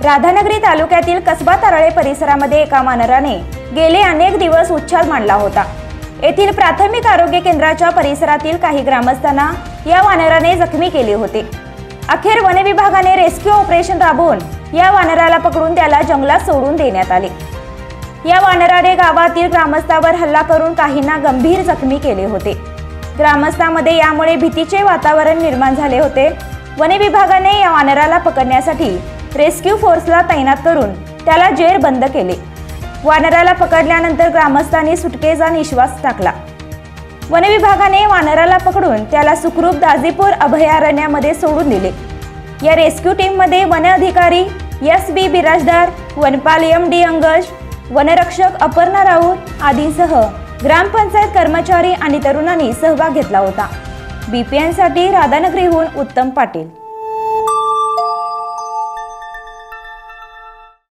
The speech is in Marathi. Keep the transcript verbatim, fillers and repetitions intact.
राधानगरी तालुक्यातील कसबा तारळे परिसरामध्ये एका वानराने गेले अनेक दिवस उच्छाद मांडला होता। येथील प्राथमिक आरोग्य केंद्राच्या परिसरातील काही ग्रामस्थांना या वानराने जखमी केले होते। अखेर वन विभागाने रेस्क्यू ऑपरेशन राबवून या वानराला पकडून त्याला जंगलात सोडून देण्यात आले। या वानराने गावातील ग्रामस्थांवर हल्ला करून काहींना गंभीर जखमी केले होते। ग्रामस्थांमध्ये यामुळे भीतीचे वातावरण निर्माण झाले होते। वन विभागाने या वानराला पकडण्यासाठी रेस्क्यू फोर्सला तैनात करून त्याला जेर बंद केले। वानराला पकडल्यानंतर ग्रामस्थांनी सुटकेचा निश्वास टाकला। वन विभागाने वानराला पकडून त्याला सुखरूप दाजीपूर अभयारण्यामध्ये सोडून दिले। या रेस्क्यू टीम मध्ये वन अधिकारी एस बी बिराजदार, वनपाल एम डी अंगज, वनरक्षक अपर्णा राऊत आदींसह ग्रामपंचायत कर्मचारी आणि तरुणांनी सहभाग घेतला होता। बी पी एन साठी राधानगरीहून उत्तम पाटील।